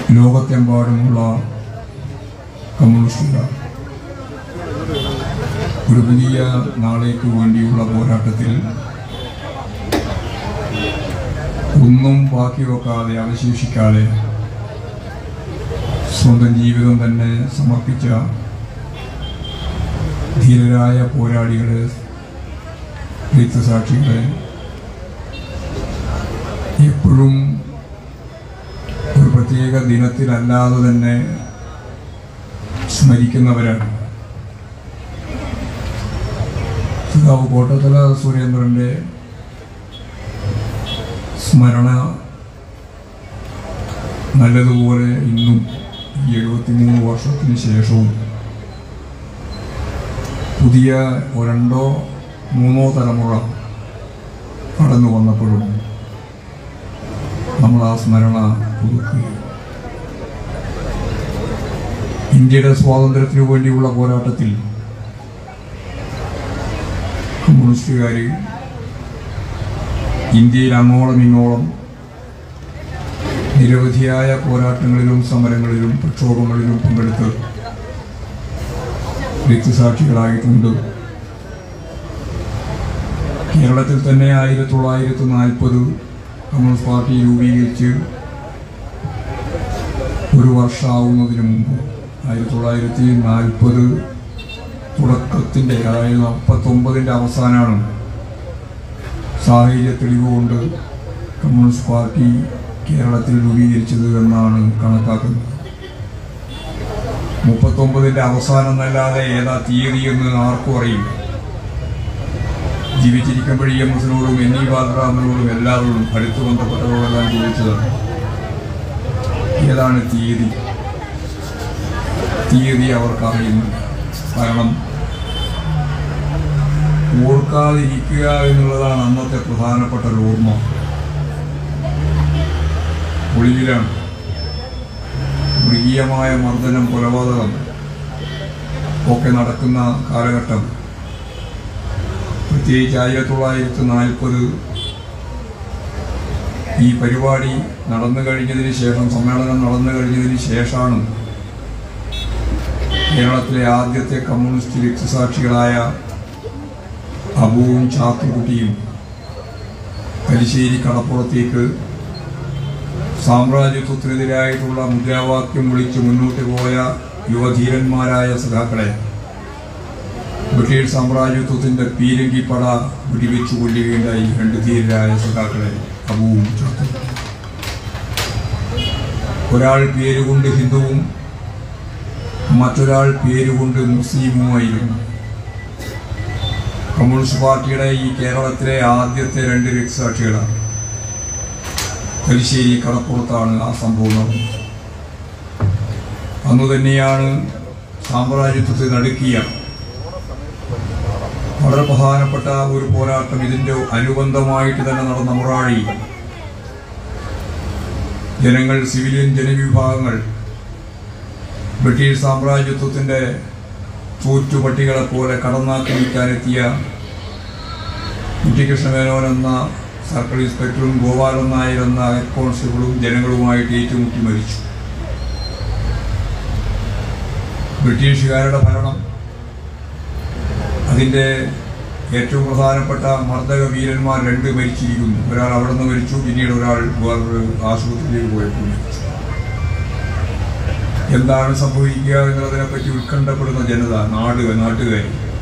ലോകത്തെമ്പാടുമുള്ള കമ്മ്യൂണിസ്റ്റുകാർ ഒരു വലിയ നാളേക്ക് വേണ്ടിയുള്ള പോരാട്ടത്തിൽ ഒന്നും ബാക്കി വെക്കാതെ അവശേഷിക്കാതെ സ്വന്തം ജീവിതം തന്നെ സമർപ്പിച്ച ധീരരായ പോരാളികളെ, രക്തസാക്ഷികളെ എപ്പോഴും ഒരു പ്രത്യേക ദിനത്തിലല്ലാതെ തന്നെ സ്മരിക്കുന്നവരാണ്. സഖാവ് കോട്ടത്തല സുരേന്ദ്രൻ്റെ സ്മരണ നല്ലതുപോലെ ഇന്നും ഈ 73 വർഷത്തിന് ശേഷവും പുതിയ രണ്ടോ മൂന്നോ തലമുറ കടന്നു വന്നപ്പോഴും നമ്മൾ ആ സ്മരണ പുതുക്കുകയും ഇന്ത്യയുടെ സ്വാതന്ത്ര്യത്തിനു വേണ്ടിയുള്ള പോരാട്ടത്തിൽ കമ്മ്യൂണിസ്റ്റുകാർ ഇന്ത്യയിൽ അങ്ങോളം ഇങ്ങോളം നിരവധിയായ പോരാട്ടങ്ങളിലും സമരങ്ങളിലും പ്രക്ഷോഭങ്ങളിലും പങ്കെടുത്ത് രക്തസാക്ഷികളായിട്ടുണ്ട്. കേരളത്തിൽ തന്നെ 1940 കമ്മ്യൂണിസ്റ്റ് പാർട്ടി രൂപീകരിച്ച് ഒരു വർഷമാവുന്നതിന് മുമ്പ് 1940 തുടക്കത്തിൻ്റെ, അതായത് 49ൻ്റെ അവസാനമാണ് സാഹചര്യ തെളിവ് കൊണ്ട് കമ്മ്യൂണിസ്റ്റ് പാർട്ടി കേരളത്തിൽ രൂപീകരിച്ചത് എന്നാണ് കണക്കാക്കുന്നത്. 39ൻ്റെ അവസാനം എന്നല്ലാതെ ഏതാ തീയതി എന്ന് ആർക്കും അറിയില്ല. ജീവിച്ചിരിക്കുമ്പോൾ EMSനോടും NE ബാലറാമിനോടും എല്ലാവരോടും അടുത്ത് ബന്ധപ്പെട്ടവരോടെല്ലാം ചോദിച്ചതാണ് ഏതാണ് തീയതി അവർക്കറിയുന്നില്ല. കാരണം ഓർക്കാതിരിക്കുക എന്നുള്ളതാണ് അന്നത്തെ പ്രധാനപ്പെട്ട ഒരു ഓർമ്മ. ഒളിവിലാണ് മൃഗീയമായ മർദ്ദനം, കൊലപാതകം ഒക്കെ നടക്കുന്ന കാലഘട്ടം. പ്രത്യേകിച്ച് 1940 ഈ പരിപാടി നടന്നു കഴിഞ്ഞതിന് ശേഷം, സമ്മേളനം നടന്നു കഴിഞ്ഞതിന് ശേഷമാണ് കേരളത്തിലെ ആദ്യത്തെ കമ്മ്യൂണിസ്റ്റ് രക്തസാക്ഷികളായ അബുവും ചാത്തുകുട്ടിയും തലശ്ശേരി കടപ്പുറത്തേക്ക് സാമ്രാജ്യത്വത്തിനെതിരായിട്ടുള്ള മുദ്രാവാക്യം വിളിച്ച് മുന്നോട്ട് പോയ യുവധീരന്മാരായ സഖാക്കളെ ബ്രിട്ടീഷ് സാമ്രാജ്യത്വത്തിൻ്റെ പീരങ്കിപ്പട വെടിവെച്ചു കൊല്ലുകയുണ്ടായി. 2 ധീരരായ സഖാക്കളെ, അബുവും ചാത്തുകുട്ടിയും. ഒരാൾ പേരുകൊണ്ട് ഹിന്ദുവും മറ്റൊരാൾ പേരുകൊണ്ട് മുസ്ലിമുമായിരുന്നു. കമ്മ്യൂണിസ്റ്റ് പാർട്ടിയുടെ ഈ കേരളത്തിലെ ആദ്യത്തെ 2 രക്തസാക്ഷികളാണ്. തലശ്ശേരി കടപ്പുറത്താണ് ആ സംഭവം നടന്നത്. അന്നു തന്നെയാണ് സാമ്രാജ്യത്വത്തെ നടുക്കിയ വളരെ പ്രധാനപ്പെട്ട ഒരു പോരാട്ടം. ഇതിൻ്റെ അനുബന്ധമായിട്ട് തന്നെ നടന്ന മുറാഴി ജനങ്ങൾ, സിവിലിയൻ ജനവിഭാഗങ്ങൾ ബ്രിട്ടീഷ് സാമ്രാജ്യത്വത്തിൻ്റെ ചൂറ്റുപട്ടികളെ പോലെ കടന്നാക്രമിക്കാനെത്തിയ കുട്ടികൃഷ്ണമേനോൻ എന്ന സർക്കിൾ ഇൻസ്പെക്ടറും ഗോപാലൻ നായർ എന്ന ഹെഡ് കോൺസ്റ്റബിളും ജനങ്ങളുമായിട്ട് ഏറ്റുമുട്ടി മരിച്ചു. ബ്രിട്ടീഷുകാരുടെ ഭരണം, അതിൻ്റെ ഏറ്റവും പ്രധാനപ്പെട്ട മർദ്ദക വീരന്മാർ 2 മരിച്ചിരിക്കുന്നു. ഒരാൾ അവിടെ നിന്ന് മരിച്ചു, പിന്നീട് ഒരാൾ വേറൊരു ആശുപത്രിയിലേക്ക് പോയപ്പോൾ മരിച്ചു. എന്താണ് സംഭവിക്കുക എന്നുള്ളതിനെപ്പറ്റി ഉത്കണ്ഠപ്പെടുന്ന ജനത, നാട്ടുകാർ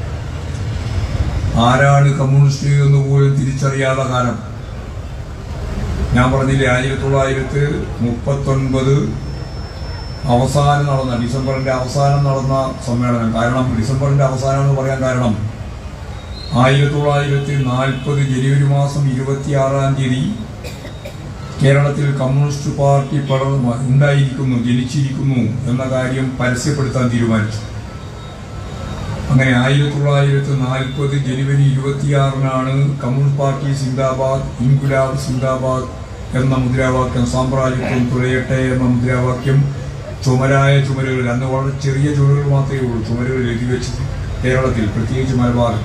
ആരാണ് കമ്മ്യൂണിസ്റ്റ് എന്ന് പോലും തിരിച്ചറിയാത്ത കാലം. ഞാൻ പറഞ്ഞില്ലേ, 1939 അവസാനം നടന്ന, ഡിസംബറിൻ്റെ അവസാനം നടന്ന സമ്മേളനം. കാരണം ഡിസംബറിൻ്റെ അവസാനം എന്ന് പറയാൻ കാരണം 1940 ജനുവരി മാസം 26-ാം തീയതി കേരളത്തിൽ കമ്മ്യൂണിസ്റ്റ് പാർട്ടി ജനിച്ചിരിക്കുന്നു എന്ന കാര്യം പരസ്യപ്പെടുത്താൻ തീരുമാനിച്ചു. അങ്ങനെ 1940 ജനുവരി 26-നാണ് കമ്മ്യൂണിസ്റ്റ് പാർട്ടി സിന്ദാബാദ്, ഇൻകുലാബ് സിന്ദാബാദ് എന്ന മുദ്രാവാക്യം, സാമ്രാജ്യത്വം തുലയട്ടെ എന്ന മുദ്രാവാക്യം ചുമരുകളിൽ, അന്ന് വളരെ ചെറിയ ചുമരുകൾ മാത്രമേ ഉള്ളൂ, ചുമരുകളിൽ എഴുതി വെച്ചത് കേരളത്തിൽ, പ്രത്യേകിച്ച് മലബാറിൽ.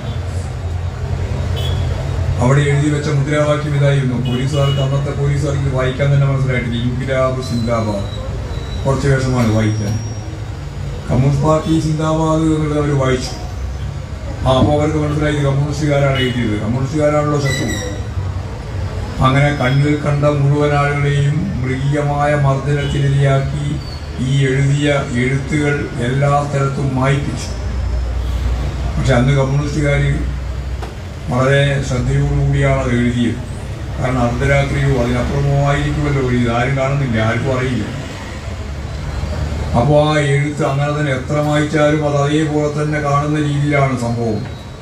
അവിടെ എഴുതി വെച്ച മുദ്രാവാക്യം ഇതായിരുന്നു. പോലീസുകാർക്ക്, അന്നത്തെ പോലീസുകാർക്ക് വായിക്കാൻ തന്നെ മനസ്സിലായിട്ടില്ല. ഇൻകുലാബ് സിന്ദാബാദ്. കുറച്ച് വിഷമാണ് വായിക്കാൻ. കമ്മ്യൂണിസ്റ്റ് പാർട്ടി സിന്ദാബാദ് എന്നുള്ളത് അവർ വായിച്ചു. അപ്പോൾ അവർക്ക് മനസ്സിലായി കമ്മ്യൂണിസ്റ്റുകാരാണ് എഴുതിയത്, കമ്മ്യൂണിസ്റ്റുകാരാണല്ലോ ശത്രു. അങ്ങനെ കണ്ണിൽ കണ്ട മുഴുവൻ ആളുകളെയും മൃഗീയമായ മർദ്ദനത്തിനിരയാക്കി ഈ എഴുതിയ എഴുത്തുകൾ എല്ലാ സ്ഥലത്തും മായ്പ്പിച്ചു. പക്ഷെ അന്ന് കമ്മ്യൂണിസ്റ്റുകാർ വളരെ ശ്രദ്ധയോടുകൂടിയാണ് അത് എഴുതിയത്. കാരണം അർദ്ധരാത്രിയോ അതിനപ്പുറമോ ആയിരിക്കുമല്ലോ എഴുതിയത്, ആരും കാണുന്നില്ല, ആർക്കും അറിയില്ല. അപ്പോൾ ആ എഴുത്ത് അങ്ങനെ തന്നെ എത്ര മായ്ച്ചാലും അത് അതേപോലെ തന്നെ കാണുന്ന രീതിയിലാണ് സംഭവം.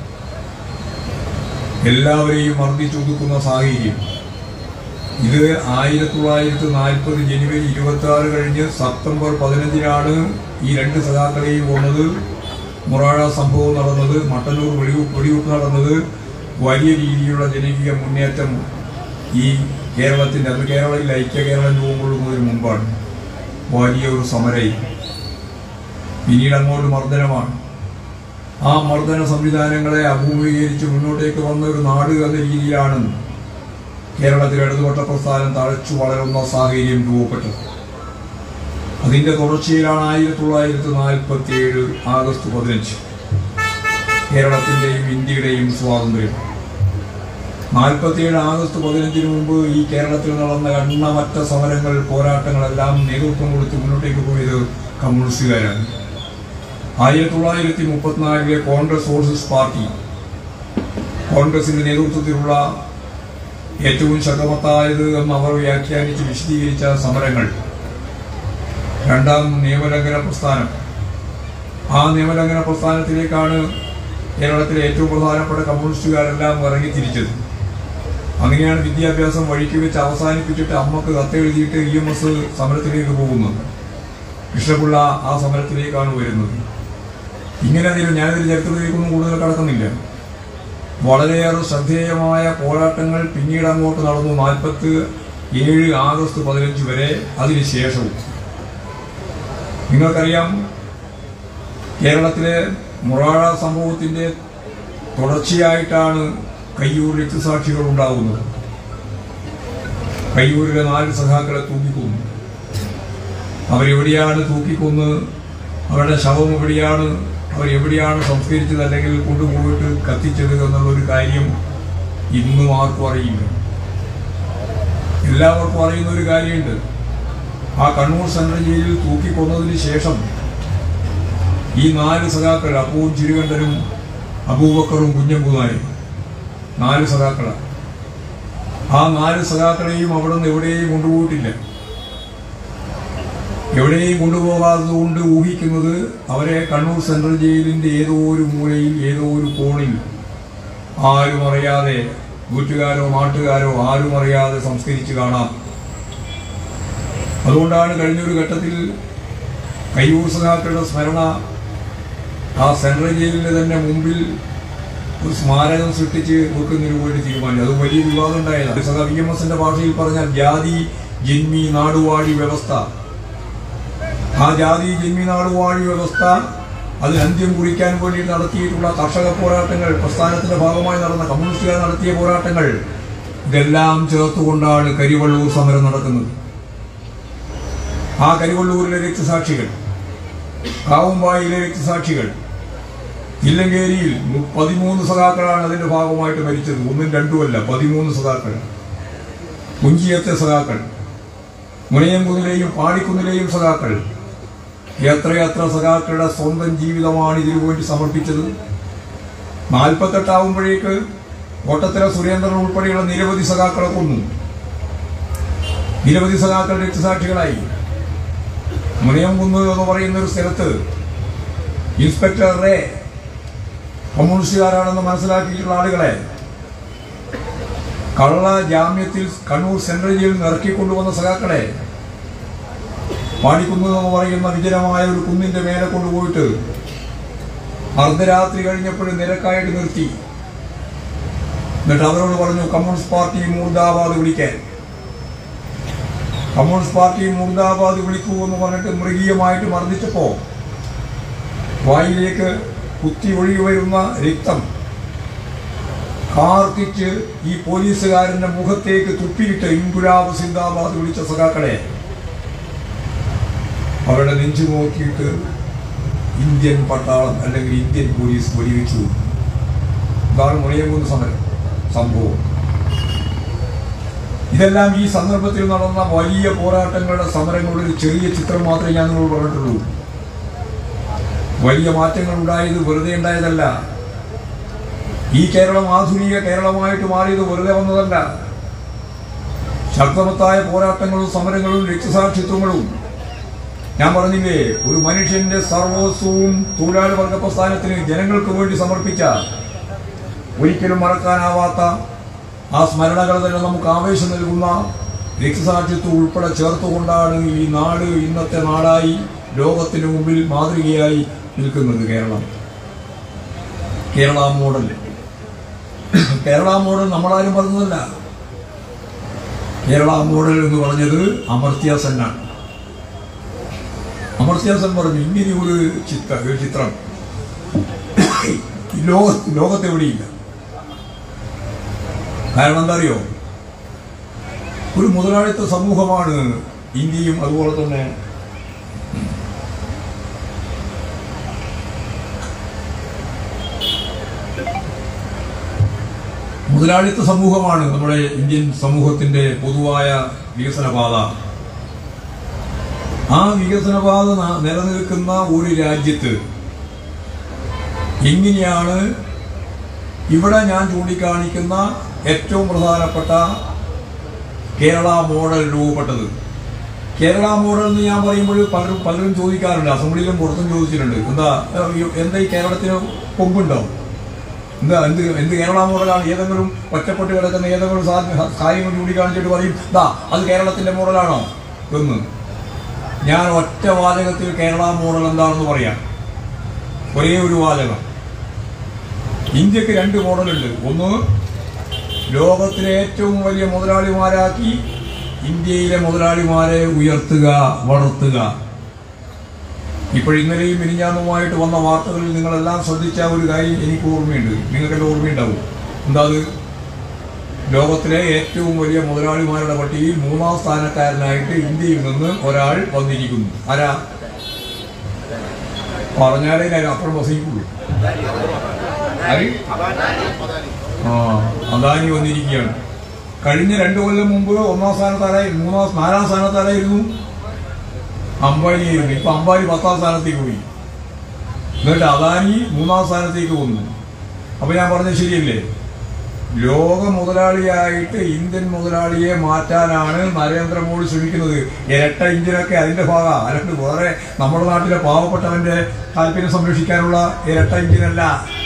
എല്ലാവരെയും മർദ്ദിച്ചൊതുക്കുന്ന സാഹചര്യം. ഇത് 1940 ജനുവരി 26 കഴിഞ്ഞ് സെപ്റ്റംബർ 15 ഈ രണ്ട് സഖാക്കളെയും കൊന്നത്. മുറാഴ സംഭവം നടന്നത്, മട്ടന്നൂർ വെടിവെപ്പ് നടന്നത്, വലിയ രീതിയിലുള്ള ജനകീയ മുന്നേറ്റം ഈ കേരളത്തിൻ്റെ, അത് കേരളത്തിൽ ഐക്യ കേരളം രൂപം കൊള്ളുന്നതിന് മുമ്പാണ്. വലിയ ഒരു സമരം. പിന്നീട് അങ്ങോട്ട് മർദ്ദനമാണ്. ആ മർദ്ദന സംവിധാനങ്ങളെ അഭിമുഖീകരിച്ച് മുന്നോട്ടേക്ക് വന്ന ഒരു നാട് എന്ന രീതിയിലാണ് കേരളത്തിൽ ഇടതുപക്ഷ പ്രസ്ഥാനം തഴച്ചു വളരുന്ന സാഹചര്യം രൂപപ്പെട്ടത്. അതിൻ്റെ തുടർച്ചയിലാണ് 1947 ആഗസ്റ്റ് 15 കേരളത്തിൻ്റെയും ഇന്ത്യയുടെയും സ്വാതന്ത്ര്യം. 47 ആഗസ്റ്റ് 15 മുമ്പ് ഈ കേരളത്തിൽ നടന്ന എണ്ണമറ്റ സമരങ്ങൾ, പോരാട്ടങ്ങളെല്ലാം നേതൃത്വം കൊടുത്ത് മുന്നോട്ടേക്ക് പോയത് കമ്മ്യൂണിസ്റ്റുകാരാണ്. 1934 കോൺഗ്രസ് സോഷ്യലിസ്റ്റ് പാർട്ടി, കോൺഗ്രസിന്റെ നേതൃത്വത്തിലുള്ള ഏറ്റവും ശക്തമത്തായത് എന്ന് അവർ വ്യാഖ്യാനിച്ച് വിശദീകരിച്ച സമരങ്ങൾ, രണ്ടാം നിയമലംഘന പ്രസ്ഥാനം. ആ നിയമലംഘന പ്രസ്ഥാനത്തിലേക്കാണ് കേരളത്തിലെ ഏറ്റവും പ്രധാനപ്പെട്ട കമ്മ്യൂണിസ്റ്റുകാരെല്ലാം ഇറങ്ങിത്തിരിച്ചത്. അങ്ങനെയാണ് വിദ്യാഭ്യാസം വഴിക്ക് വെച്ച് അവസാനിപ്പിച്ചിട്ട് അമ്മക്ക് കത്തെഴുതിയിട്ട് EMS സമരത്തിലേക്ക് പോകുന്നത്. കൃഷ്ണപിള്ള ആ സമരത്തിലേക്കാണ് വരുന്നത്. ഇങ്ങനെ ഞാനൊരു ചരിത്രത്തിലേക്കൊന്നും കൂടുതൽ കടക്കുന്നില്ല. വളരെയേറെ ശ്രദ്ധേയമായ പോരാട്ടങ്ങൾ പിന്നീട് അങ്ങോട്ട് നടന്നു. 47 ആഗസ്റ്റ് 15 വരെ. അതിനുശേഷവും നിങ്ങൾക്കറിയാം, കേരളത്തിലെ മുറാഴ സംഭവത്തിൻ്റെ തുടർച്ചയായിട്ടാണ് കയ്യൂർ രക്തസാക്ഷികൾ ഉണ്ടാകുന്നത്. കയ്യൂരിലെ 4 സഖാക്കളെ തൂക്കിക്കൊന്നു. അവരെവിടെയാണ് തൂക്കിക്കൊന്ന്, അവരുടെ ശവം എവിടെയാണ്, അവരെവിടെയാണ് സംസ്കരിച്ചത് അല്ലെങ്കിൽ കൊണ്ടുപോയിട്ട് കത്തിച്ചത് എന്നുള്ളൊരു കാര്യം ഇന്നും ആർക്കും അറിയില്ല. എല്ലാവർക്കും അറിയുന്ന ഒരു കാര്യമുണ്ട്. ആ കണ്ണൂർ സെൻട്രൽ ജയിലിൽ തൂക്കിക്കൊന്നതിന് ശേഷം ഈ 4 സഖാക്കൾ, അപ്പവും ചിരുകണ്ഠനും അബൂബക്കറും കുഞ്ഞമ്പൂനായും, 4 സഖാക്കളാണ്. ആ 4 സഖാക്കളെയും അവിടെ നിന്ന് എവിടെയും കൊണ്ടുപോയിട്ടില്ല. എവിടെയും കൊണ്ടുപോകാത്തതുകൊണ്ട് ഊഹിക്കുന്നത് അവരെ കണ്ണൂർ സെൻട്രൽ ജയിലിൻ്റെ ഏതോ ഒരു മൂലയിൽ, ഏതോ ഒരു കോണിൽ ആരും അറിയാതെ, വീട്ടുകാരോ നാട്ടുകാരോ ആരും അറിയാതെ സംസ്കരിച്ച് കാണാം. അതുകൊണ്ടാണ് കഴിഞ്ഞൊരു ഘട്ടത്തിൽ കയ്യൂർ സഖാക്കളുടെ സ്മരണ ആ സെൻട്രൽ ജയിലിൻ്റെ തന്നെ മുമ്പിൽ ഒരു സ്മാരകം സൃഷ്ടിച്ച് വെക്കുന്നതിന് വേണ്ടി തീരുമാനിച്ചു. അത് വലിയ വിവാദം ഉണ്ടായതാണ്. സഖാ EMSന്റെ ഭാഷയിൽ പറഞ്ഞാൽ ജാതി ജന്മി നാടുവാഴി വ്യവസ്ഥ. ആ ജാതി ജന്മി നാടുവാഴി വ്യവസ്ഥ, അതിന് അന്ത്യം കുറിക്കാൻ വേണ്ടി നടത്തിയിട്ടുള്ള കർഷക പോരാട്ടങ്ങൾ, പ്രസ്ഥാനത്തിന്റെ ഭാഗമായി നടന്ന കമ്മ്യൂണിസ്റ്റുകാർ നടത്തിയ പോരാട്ടങ്ങൾ, ഇതെല്ലാം ചേർത്തുകൊണ്ടാണ് കരിവള്ളൂർ സമരം നടക്കുന്നത്. ആ കരിവള്ളൂരിലെ രക്തസാക്ഷികൾ, കാവുമ്പായിലെ രക്തസാക്ഷികൾ, ഇല്ലങ്കേരിയിൽ 13 സഖാക്കളാണ് അതിന്റെ ഭാഗമായിട്ട് മരിച്ചത്. 1ഉം 2ഉം അല്ല, 13 സഖാക്കൾ. കുഞ്ചിയത്തെ സഖാക്കൾ, മുനയംകുന്നിലെയും പാടിക്കുന്നിലെയും സഖാക്കൾ, എത്രയെത്ര സഖാക്കളുടെ സ്വന്തം ജീവിതമാണ് ഇതിനു വേണ്ടി സമർപ്പിച്ചത്. 48 ആവുമ്പോഴേക്ക് കോട്ടത്തല സുരേന്ദ്രൻ ഉൾപ്പെടെയുള്ള നിരവധി സഖാക്കളെ കൊന്നു. നിരവധി സഖാക്കൾ രക്തസാക്ഷികളായി. മുനയംകുന്ന് എന്ന് പറയുന്ന ഒരു സ്ഥലത്ത് ഇൻസ്പെക്ടർ റേ കമ്മ്യൂണിസ്റ്റുകാരാണെന്ന് മനസ്സിലാക്കിയിട്ടുള്ള ആളുകളെ കള്ള ജാമ്യത്തിൽ കണ്ണൂർ സെൻട്രൽ ജയിലിൽ നിന്ന് ഇറക്കിക്കൊണ്ടുവന്ന സഖാക്കളെ പാടിക്കുന്നു എന്ന് പറയുന്ന വിജനമായ ഒരു കുന്നിന്റെ മേലെ കൊണ്ടുപോയിട്ട് അർദ്ധരാത്രി കഴിഞ്ഞപ്പോഴും നിരക്കായിട്ട് നിർത്തി. എന്നിട്ട് അവരോട് പറഞ്ഞു കമ്മ്യൂണിസ്റ്റ് പാർട്ടി മുർദാബാദ് വിളിക്കാൻ. കമ്മ്യൂണിസ്റ്റ് പാർട്ടി മുർദാബാദ് വിളിക്കൂ എന്ന് പറഞ്ഞിട്ട് മൃഗീയമായിട്ട് മർദ്ദിച്ചപ്പോ വായിലേക്ക് കുത്തി ഒഴുകി വരുന്ന രക്തം കാർത്തിച്ച് ഈ പോലീസുകാരന്റെ മുഖത്തേക്ക് തുപ്പിയിട്ട് ഇൻകുലാബ് സിന്ദാബാദ് വിളിച്ച സഖാക്കളെ അവരുടെ നെഞ്ചു നോക്കിയിട്ട് ഇന്ത്യൻ പട്ടാളം അല്ലെങ്കിൽ ഇന്ത്യൻ പോലീസ് വെടിവെച്ചു. ഇതാണ് മുളയംകുന്ന് സംഭവം. ഇതെല്ലാം ഈ സന്ദർഭത്തിൽ നടന്ന വലിയ പോരാട്ടങ്ങളുടെ സമരങ്ങളുടെ ഒരു ചെറിയ ചിത്രം മാത്രമേ ഞാൻ നിങ്ങളോട് പറഞ്ഞിട്ടുള്ളൂ. വലിയ മാറ്റങ്ങൾ ഉണ്ടായത് വെറുതെ ഉണ്ടായതല്ല. ഈ കേരളം ആധുനിക കേരളമായിട്ട് മാറിയത് വെറുതെ വന്നതല്ല. ശക്തമത്തായ പോരാട്ടങ്ങളും സമരങ്ങളും രക്തസാക്ഷിത്വങ്ങളും. ഞാൻ പറഞ്ഞില്ലേ, ഒരു മനുഷ്യന്റെ സർവസ്വവും തൊഴിലാളി വർഗ പ്രസ്ഥാനത്തിന് ജനങ്ങൾക്ക് വേണ്ടി സമർപ്പിച്ച ഒരിക്കലും മറക്കാനാവാത്ത ആ സ്മരണകൾ തന്നെ നമുക്ക് ആവേശം നൽകുന്ന രക്തസാക്ഷിത്വം ഉൾപ്പെടെ ചേർത്തുകൊണ്ടാണ് ഈ നാട് ഇന്നത്തെ നാടായി ലോകത്തിന് മുമ്പിൽ മാതൃകയായി നിൽക്കുന്നത്. കേരള മോഡൽ നമ്മളാരും പറഞ്ഞതല്ല. കേരള മോഡൽ എന്ന് പറഞ്ഞത് അമർത്യ സെന്നാണ്. അമർത്യ സെൻ പറഞ്ഞു, ഇങ്ങനെ ഒരു ചിത്രം ലോകത്തെവിടെയില്ല. കാരണം എന്താ അറിയോ, ഒരു മുതലാളിത്ത സമൂഹമാണ് ഇന്ത്യയും. അതുപോലെ തന്നെ മുതലാളിത്ത സമൂഹമാണ് നമ്മുടെ ഇന്ത്യൻ സമൂഹത്തിന്റെ പൊതുവായ വികസനപാത. ആ വികസനപാത നിലനിൽക്കുന്ന ഒരു രാജ്യത്ത് എങ്ങനെയാണ് ഇവിടെ ഞാൻ ചൂണ്ടിക്കാണിക്കുന്ന ഏറ്റവും പ്രധാനപ്പെട്ട കേരള മോഡൽ രൂപപ്പെട്ടത്? കേരള മോഡൽ എന്ന് ഞാൻ പറയുമ്പോൾ പലരും ചോദിക്കാറുണ്ട്, അസംബ്ലിയിലും പുറത്തും ചോദിച്ചിട്ടുണ്ട്, എന്താ ഈ കേരളത്തിന് കൊമ്പുണ്ടാവും, എന്ത് കേരള മോഡലാണ്? ഏതെങ്കിലും ഒറ്റപ്പെട്ട് കിടക്കുന്ന ഏതെങ്കിലും കാര്യങ്ങൾ ചൂണ്ടിക്കാണിച്ചിട്ട് പറയും അത് കേരളത്തിന്റെ മോഡലാണോ എന്ന്. ഞാൻ ഒറ്റ വാചകത്തിൽ കേരള മോഡൽ എന്താണെന്ന് പറയാം. ഒരേ ഒരു വാചകം. ഇന്ത്യക്ക് 2 മോഡലുണ്ട്. ഒന്ന്, ലോകത്തിലെ ഏറ്റവും വലിയ മുതലാളിമാരാക്കി ഇന്ത്യയിലെ മുതലാളിമാരെ ഉയർത്തുക, വളർത്തുക. ഇന്നലെയും മിനിഞ്ഞാന്നുമായിട്ട് വന്ന വാർത്തകളിൽ നിങ്ങളെല്ലാം ശ്രദ്ധിച്ച ഒരു കാര്യം എനിക്ക് ഓർമ്മയുണ്ട്, നിങ്ങൾക്കെല്ലാം ഓർമ്മയുണ്ടാവും. എന്താ അത്? ലോകത്തിലെ ഏറ്റവും വലിയ മുതലാളിമാരുടെ പട്ടികയിൽ 3ാം സ്ഥാനക്കാരനായിട്ട് ഇന്ത്യയിൽ നിന്ന് ഒരാൾ വന്നിരിക്കുന്നു. ആരാ? പറഞ്ഞാലേ അപ്പുറം വസിക്കുള്ളൂ. അദാനി വന്നിരിക്കുകയാണ്. കഴിഞ്ഞ 2 കൊല്ലം മുമ്പ് 1ാം സ്ഥാനത്താരായി, 4ാം സ്ഥാനത്താരായിരുന്നു അംബാനിയായിരുന്നു. ഇപ്പൊ അംബാനി 10ാം സ്ഥാനത്തേക്ക് പോയി. എന്നിട്ട് അദാനി 3ാം സ്ഥാനത്തേക്ക് വന്നു. അപ്പൊ ഞാൻ പറഞ്ഞത് ശരിയല്ലേ? ലോക മുതലാളിയായിട്ട് ഇന്ത്യൻ മുതലാളിയെ മാറ്റാനാണ് നരേന്ദ്രമോദി ശ്രമിക്കുന്നത്. ഇരട്ട എഞ്ചിനൊക്കെ അതിന്റെ ഭാഗം. അല്ലാണ്ട് വേറെ നമ്മുടെ നാട്ടിലെ പാവപ്പെട്ടവന്റെ താല്പര്യം സംരക്ഷിക്കാനുള്ള ഇരട്ട എഞ്ചിനല്ല.